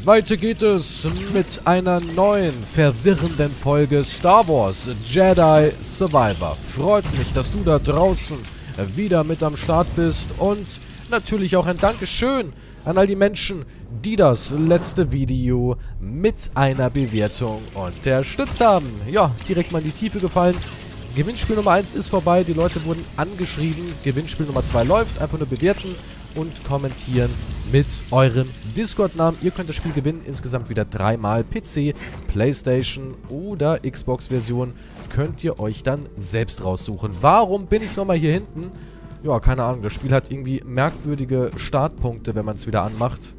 Weiter geht es mit einer neuen, verwirrenden Folge Star Wars Jedi Survivor. Freut mich, dass du da draußen wieder mit am Start bist und natürlich auch ein Dankeschön an all die Menschen, die das letzte Video mit einer Bewertung unterstützt haben. Ja, direkt mal in die Tiefe gefallen. Gewinnspiel Nummer 1 ist vorbei, die Leute wurden angeschrieben. Gewinnspiel Nummer 2 läuft, einfach nur bewerten und kommentieren mit eurem Discord-Namen. Ihr könnt das Spiel gewinnen, insgesamt wieder 3-mal PC, Playstation oder Xbox-Version könnt ihr euch dann selbst raussuchen. Warum bin ich nochmal hier hinten? Ja, keine Ahnung, das Spiel hat irgendwie merkwürdige Startpunkte, wenn man es wieder anmacht.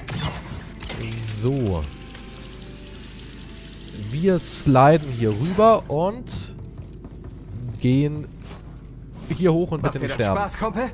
So. Wir sliden hier rüber und gehen hier hoch und bitte nicht sterben. Spaß, Kumpel?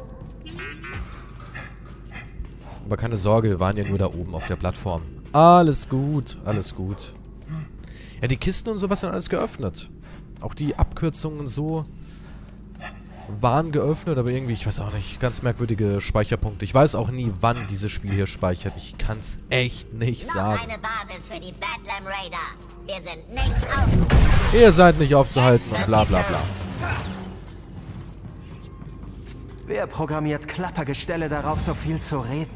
Aber keine Sorge, wir waren ja nur da oben auf der Plattform. Alles gut, alles gut. Ja, die Kisten und sowas sind alles geöffnet. Auch die Abkürzungen so waren geöffnet, aber irgendwie, ich weiß auch nicht, ganz merkwürdige Speicherpunkte. Ich weiß auch nie, wann dieses Spiel hier speichert. Ich kann es echt nicht sagen. Noch eine Basis für die Bedlam Raider. Wir sind nicht aufzuhalten. Ihr seid nicht aufzuhalten und bla bla bla. Wer programmiert Klappergestelle darauf, so viel zu reden?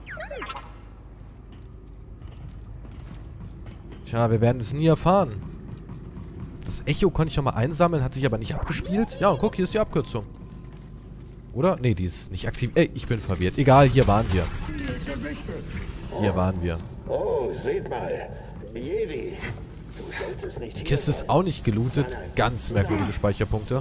Tja, wir werden es nie erfahren. Das Echo konnte ich schon mal einsammeln, hat sich aber nicht abgespielt. Ja, und guck, hier ist die Abkürzung. Oder? Nee, die ist nicht aktiv. Ey, ich bin verwirrt. Egal, hier waren wir. Hier waren wir. Oh, seht mal. Jedi. Du solltest nicht Die Kiste ist auch nicht gelootet. Ganz merkwürdige Speicherpunkte.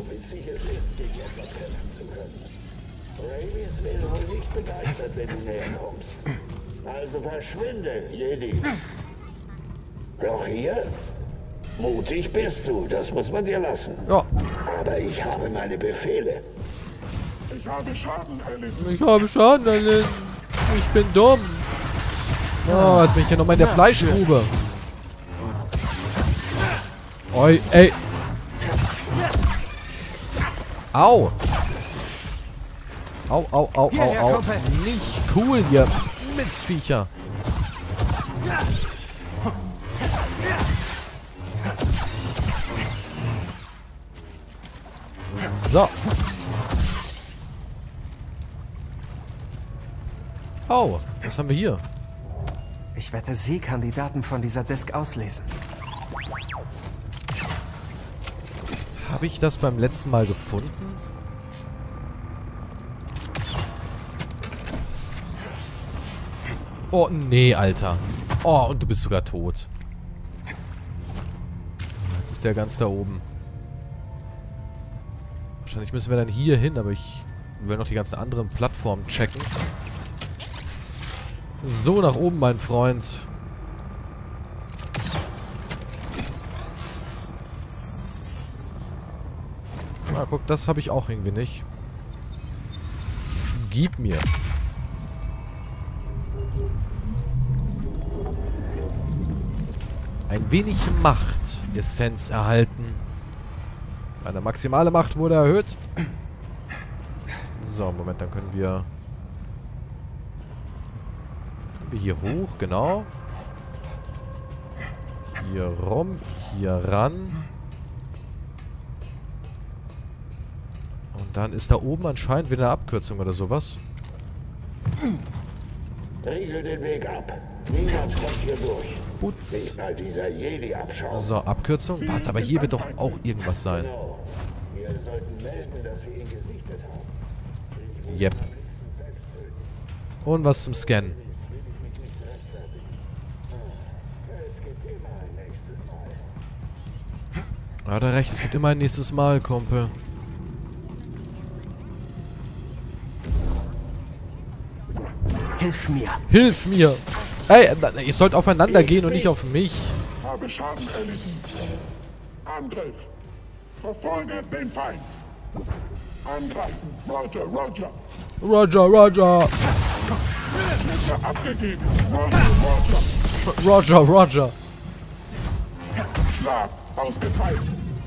Radius wäre wohl nicht begeistert, wenn du näher kommst. Also verschwinde, Jedi. Doch hier? Mutig bist du, das muss man dir lassen. Ja. Aber ich habe meine Befehle. Ich habe Schaden erlitten. Ich habe Schaden erlitten. Ich bin dumm. Oh, jetzt bin ich hier nochmal in der Fleischgrube. Oi, ey. Au. Au, au, au, au, au. Nicht cool, ihr Mistviecher. So. Oh, was haben wir hier? Ich wette, sie kann die Daten von dieser Disk auslesen. Habe ich das beim letzten Mal gefunden? Oh, nee, Alter. Oh, und du bist sogar tot. Jetzt ist der ganz da oben. Wahrscheinlich müssen wir dann hier hin, aber ich will noch die ganzen anderen Plattformen checken. So, nach oben, mein Freund. Ah, guck, das habe ich auch irgendwie nicht. Gib mir. Ein wenig Macht-Essenz erhalten. Meine maximale Macht wurde erhöht. So, Moment, dann können wir hier hoch, genau. Hier rum, hier ran. Und dann ist da oben anscheinend wieder eine Abkürzung oder sowas. Riegel den Weg ab. Niemand kommt hier durch. Putz. Nicht mal dieser Jedi abschauen. So, Abkürzung. Warte, aber hier wird doch auch irgendwas sein. Genau. Wir sollten melden, dass wir ihn gesichtet haben. Yep. Und was zum Scannen. Hat er recht, es gibt immer ein nächstes Mal, Kumpel. Hilf mir. Hilf mir! Ey, ihr sollt aufeinander gehen und nicht auf mich. Ich habe Schaden erlitten. Angriff. Verfolge den Feind. Angreifen. Roger, Roger. Roger, Roger. Schlüsse abgegeben. Roger, Roger. Roger, Roger. Schlag ausgeteilt.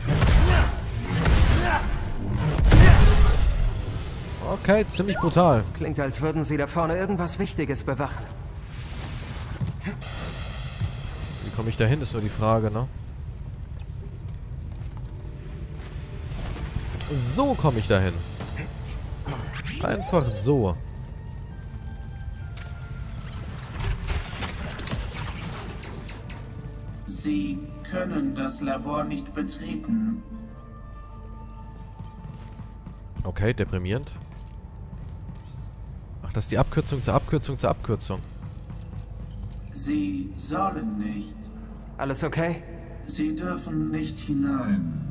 Okay, ziemlich brutal. Klingt, als würden sie da vorne irgendwas Wichtiges bewachen. Wie komme ich da hin, ist nur die Frage, ne? So komme ich da hin. Einfach so. Sie können das Labor nicht betreten. Okay, deprimierend. Ach, das ist die Abkürzung zur Abkürzung zur Abkürzung. Sie sollen nicht. Alles okay? Sie dürfen nicht hinein.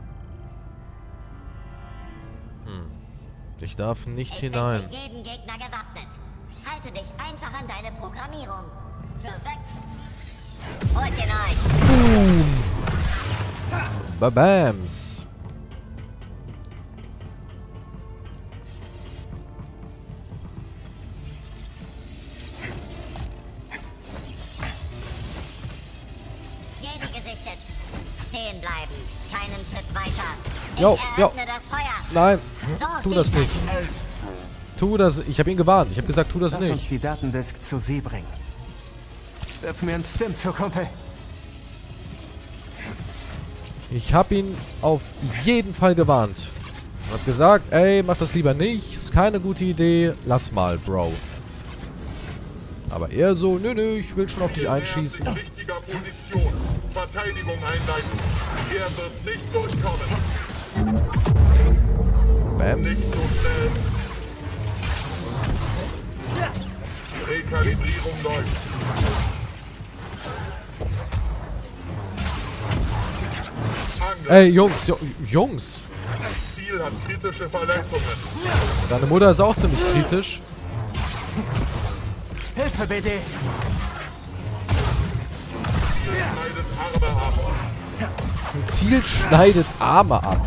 Ich darf nicht Ich hinein. bin für jeden Gegner gewappnet. Halte dich einfach an deine Programmierung. Für weg. Holt ihn euch. Babams. Jedi gesichtet. Stehen bleiben. Keinen Schritt weiter. Ich Jo, jo. eröffne das Feuer. Nein, So tu das schießt nicht. Tu das. Ich habe ihn gewarnt. Ich habe gesagt, tu das Lass uns nicht. die Datendisk zu Sie bringen. Wirf mir einen Stim zu, Kumpel. Ich habe ihn auf jeden Fall gewarnt. Ich habe gesagt, ey, mach das lieber nicht. Ist keine gute Idee. Lass mal, Bro. Aber er so, nö, ich will schon auf dich einschießen. In richtiger Position. Verteidigung einleiten. Er wird nicht durchkommen. Nicht Bams. so schnell. Rekalibrierung läuft. Angriff. Ey, Jungs. Ziel hat kritische Verletzungen. Deine Mutter ist auch ziemlich kritisch. Hilfe, BD! Schneidet Arme ab. Ein Ziel schneidet Arme ab.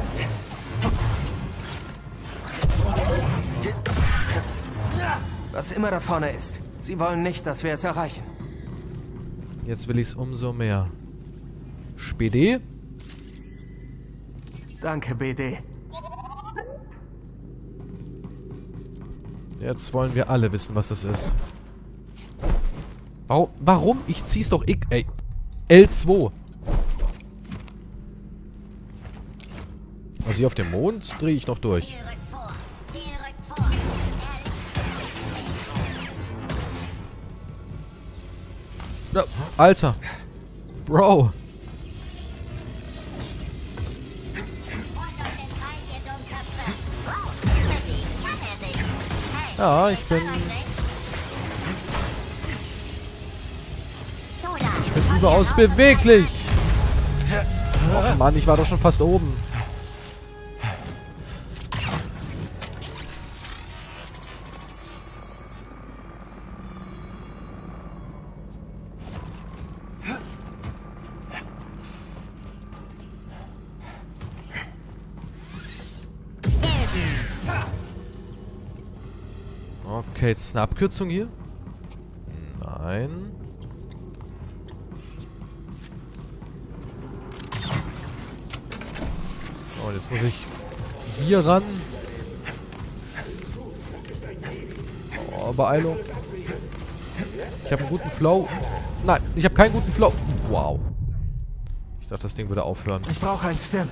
Was immer da vorne ist. Sie wollen nicht, dass wir es erreichen. Jetzt will ich es umso mehr. Spede? Danke, BD. Jetzt wollen wir alle wissen, was das ist. Warum? Ich zieh's doch ey. L2. Also hier auf dem Mond drehe ich noch durch. Ziel rückt vor. Ziel rückt vor. Ja, Alter. Bro. Und auf den Feind, ihr Dummköpfe. Wow, besiegen kann er sich. Hey, Ja, ich bin überaus beweglich. Oh Mann, ich war doch schon fast oben. Okay, jetzt ist eine Abkürzung hier. Nein. Oh, jetzt muss ich hier ran. Oh, Beeilung. Ich habe einen guten Flow. Nein, ich habe keinen guten Flow. Wow. Ich dachte, das Ding würde aufhören. Ich brauche einen Stim.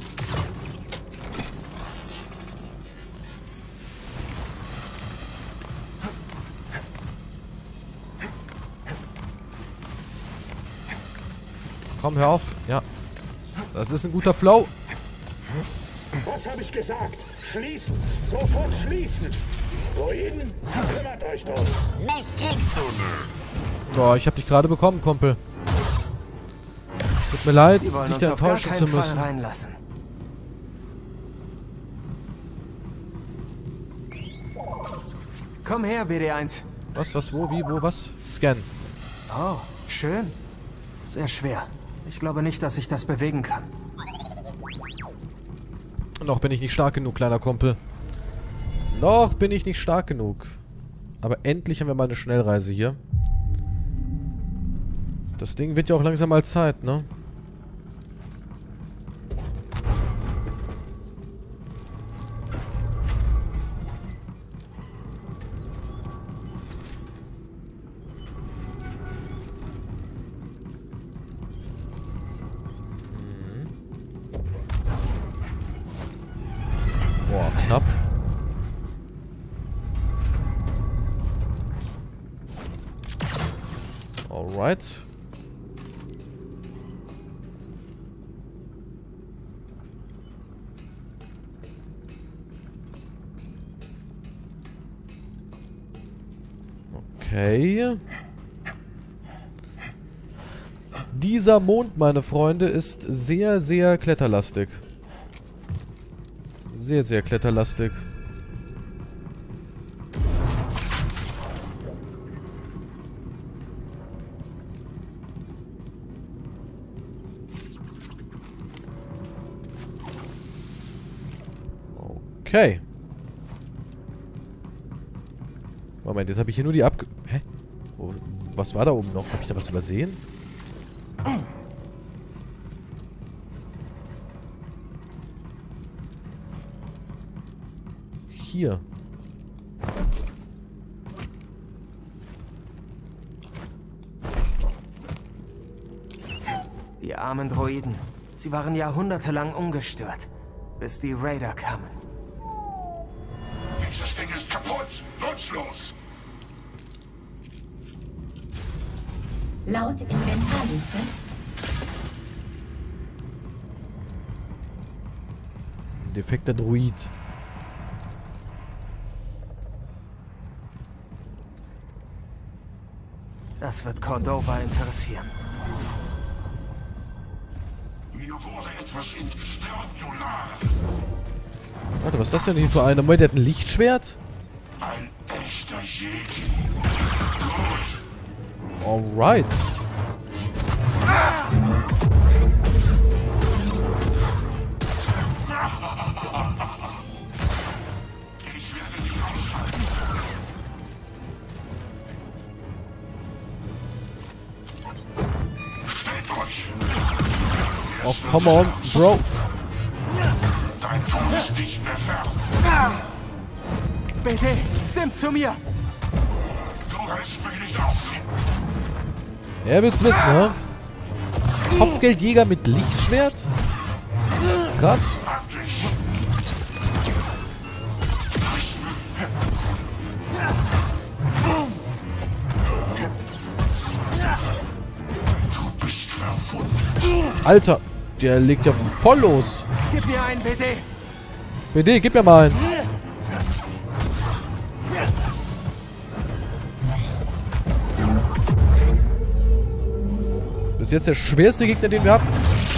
Komm, hör auf. Ja. Das ist ein guter Flow. Was habe ich gesagt? Schließen! Sofort schließen! Droiden, kümmert euch drum! Mich kriegst du. Boah, ich habe dich gerade bekommen, Kumpel. Tut mir leid, Die wollen dich uns auf gar enttäuschen zu keinen Fall müssen. reinlassen. Komm her, BD1. Was, wo, wie, wo, was? Scan. Oh, schön. Sehr schwer. Ich glaube nicht, dass ich das bewegen kann. Noch bin ich nicht stark genug, kleiner Kumpel. Noch bin ich nicht stark genug. Aber endlich haben wir mal eine Schnellreise hier. Das Ding wird ja auch langsam mal Zeit, ne? Alright. Okay. Dieser Mond, meine Freunde, ist sehr, sehr kletterlastig. Sehr, sehr kletterlastig. Okay. Moment, jetzt habe ich hier nur die Hä? Oh, was war da oben noch? Habe ich da was übersehen? Hier. Die armen Droiden. Sie waren jahrhundertelang ungestört, bis die Raider kamen. Dieses Ding ist kaputt. Nutzlos. Laut Inventarliste Defekter Droid. Das wird Cordova interessieren. Mir wurde etwas Instruktular. Warte, was ist das denn hier für einer? Moment, der hat ein Lichtschwert? Ein echter Jedi. Gut. Alright. Ich werde dich ausschalten. Stellt euch. Oh, come on, Bro. Dein Tod ist nicht mehr fern. BD, stimmt zu mir! Du hältst mich nicht auf. Er will's wissen, ne? Kopfgeldjäger mit Lichtschwert? Krass. Praktisch. Du bist verwundet. Alter, der legt ja voll los. Gib mir einen, BD! BD, gib mir mal einen. Bis jetzt der schwerste Gegner, den wir hatten.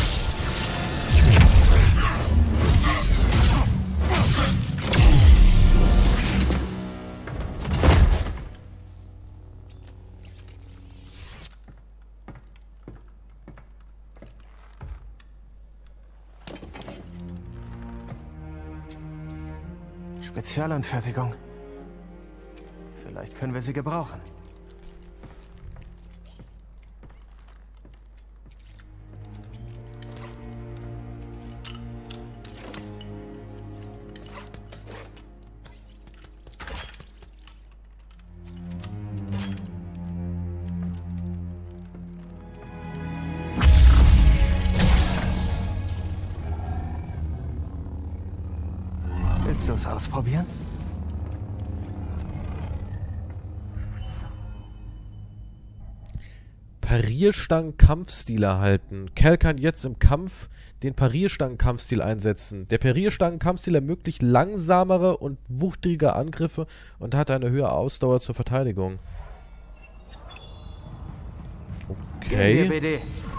Spezialanfertigung. Vielleicht können wir sie gebrauchen. Willst du es ausprobieren? Parierstangen-Kampfstil erhalten. Cal kann jetzt im Kampf den Parierstangen-Kampfstil einsetzen. Der Parierstangen-Kampfstil ermöglicht langsamere und wuchtige Angriffe und hat eine höhere Ausdauer zur Verteidigung. Okay. Gehen wir, BD.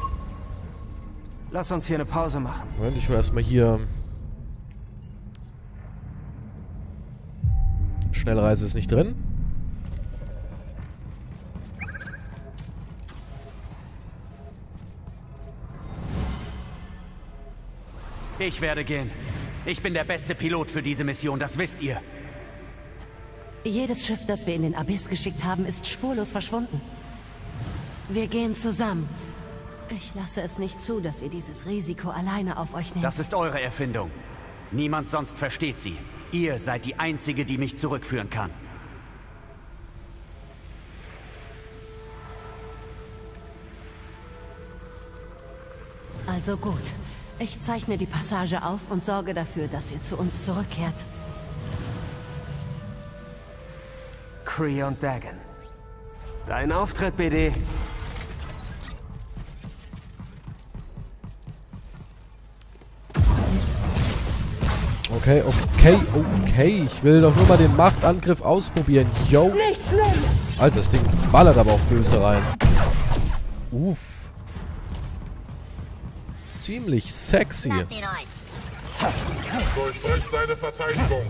Lass uns hier eine Pause machen. Moment, ich will erstmal hier... Schnellreise ist nicht drin. Ich werde gehen. Ich bin der beste Pilot für diese Mission, das wisst ihr. Jedes Schiff, das wir in den Abyss geschickt haben, ist spurlos verschwunden. Wir gehen zusammen. Ich lasse es nicht zu, dass ihr dieses Risiko alleine auf euch nehmt. Das ist eure Erfindung. Niemand sonst versteht sie. Ihr seid die Einzige, die mich zurückführen kann. Also gut. Ich zeichne die Passage auf und sorge dafür, dass ihr zu uns zurückkehrt. Kree und Dagan. Dein Auftritt, BD. Okay. Ich will doch nur mal den Machtangriff ausprobieren. Yo. Alter, das Ding ballert aber auch böse rein. Uff. Ziemlich sexy. Lasst ihn euch. Durchbrecht seine Verteidigung.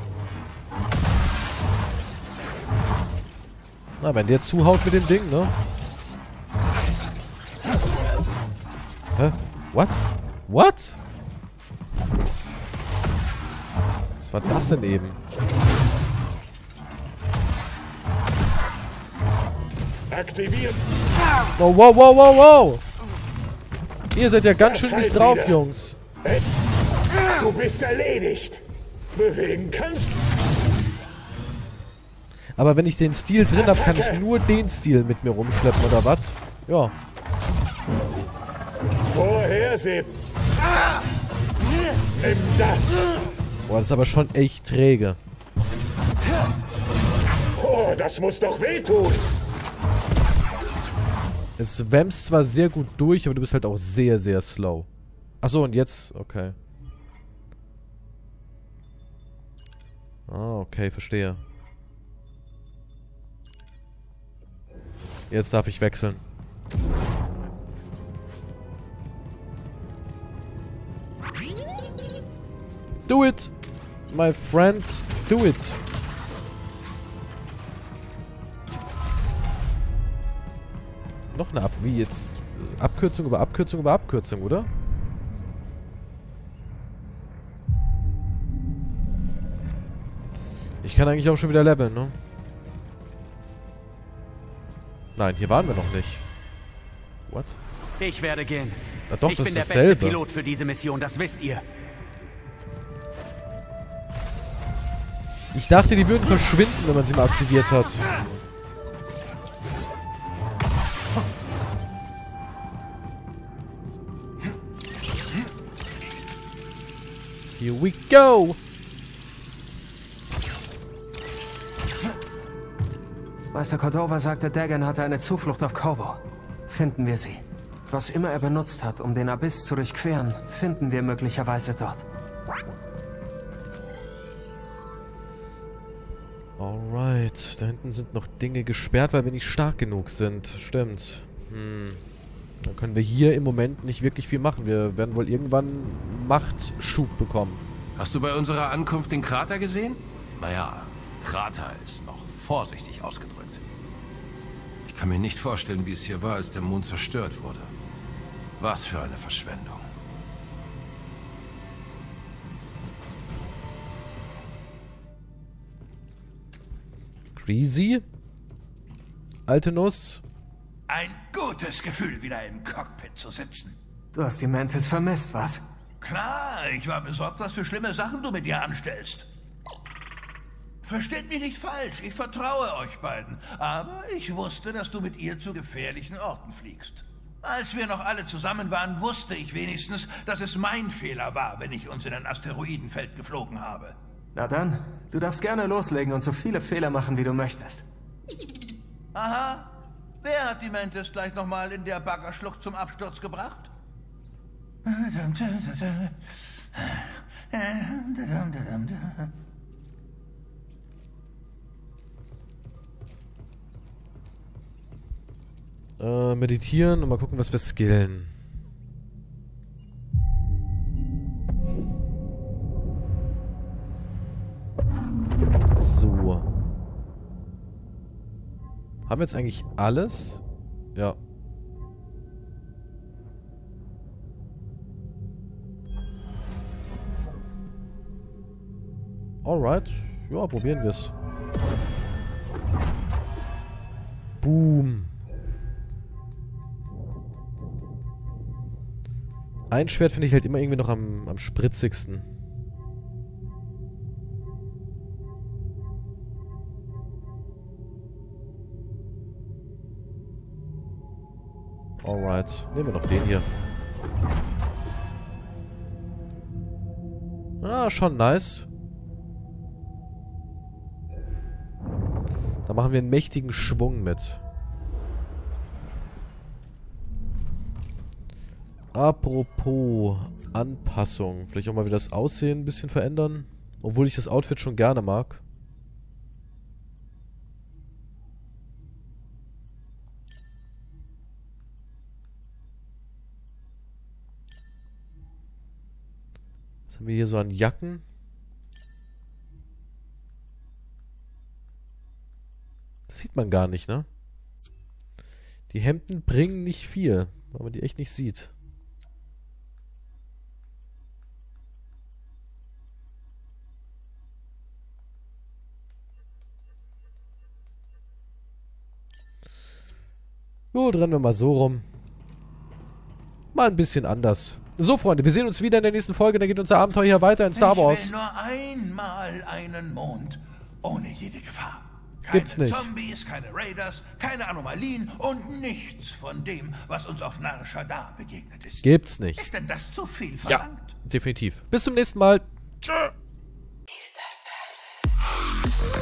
Na, wenn der zuhaut mit dem Ding, ne? Hä? What? What? Was war das denn eben? Aktiviert. Wow, wow, wow, wow, wow! Ihr seid ja ganz schön mies drauf, Jungs. Du bist erledigt. Bewegen kannst. Aber wenn ich den Stil drin habe, kann ich nur den Stil mit mir rumschleppen, oder was? Ja. Vorhersehen. Nimm das. Boah, das ist aber schon echt träge. Oh, das muss doch wehtun. Es wämst zwar sehr gut durch, aber du bist halt auch sehr, sehr slow. Achso, und jetzt? Okay. Ah, okay, verstehe. Jetzt darf ich wechseln. Do it! My friend, do it! Noch eine Wie jetzt? Abkürzung über Abkürzung über Abkürzung, oder? Ich kann eigentlich auch schon wieder leveln, ne? Nein, hier waren wir noch nicht. What? Ich werde gehen. Na doch, ich das bin ist der beste dasselbe. Pilot für diese Mission, das wisst ihr. Ich dachte, die würden verschwinden, wenn man sie mal aktiviert hat. Here we go! Meister Cordova sagte, Dagan hatte eine Zuflucht auf Kobo. Finden wir sie. Was immer er benutzt hat, um den Abyss zu durchqueren, finden wir möglicherweise dort. Alright, da hinten sind noch Dinge gesperrt, weil wir nicht stark genug sind. Stimmt. Dann können wir hier im Moment nicht wirklich viel machen. Wir werden wohl irgendwann Machtschub bekommen. Hast du bei unserer Ankunft den Krater gesehen? Naja, Krater ist noch vorsichtig ausgedrückt. Ich kann mir nicht vorstellen, wie es hier war, als der Mond zerstört wurde. Was für eine Verschwendung. Greasy? Alte Nuss? Ein gutes Gefühl, wieder im Cockpit zu sitzen. Du hast die Mantis vermisst, was? Klar, ich war besorgt, was für schlimme Sachen du mit ihr anstellst. Versteht mich nicht falsch, ich vertraue euch beiden. Aber ich wusste, dass du mit ihr zu gefährlichen Orten fliegst. Als wir noch alle zusammen waren, wusste ich wenigstens, dass es mein Fehler war, wenn ich uns in ein Asteroidenfeld geflogen habe. Na dann, du darfst gerne loslegen und so viele Fehler machen, wie du möchtest. Aha. Wer hat die Mantis gleich nochmal in der Baggerschlucht zum Absturz gebracht? Meditieren und mal gucken, was wir skillen. So. Haben wir jetzt eigentlich alles? Ja. Alright. Ja, probieren wir es. Boom. Ein Schwert finde ich halt immer irgendwie noch am spritzigsten. Alright. Nehmen wir noch den hier. Ah, schon nice. Da machen wir einen mächtigen Schwung mit. Apropos Anpassung. Vielleicht auch mal wieder das Aussehen ein bisschen verändern. Obwohl ich das Outfit schon gerne mag. Was haben wir hier so an Jacken? Das sieht man gar nicht, ne? Die Hemden bringen nicht viel, weil man die echt nicht sieht. Gut, rennen wir mal so rum. Mal ein bisschen anders. So, Freunde, wir sehen uns wieder in der nächsten Folge. Dann geht unser Abenteuer hier weiter in Star Wars. Ich will nur einmal einen Mond ohne jede Gefahr. Keine Gibt's nicht. Zombies, keine Raiders, keine Anomalien und nichts von dem, was uns auf Nar Shaddaa begegnet ist. Gibt's nicht. Ist denn das zu viel Ja, verlangt? definitiv. Bis zum nächsten Mal. Tschö.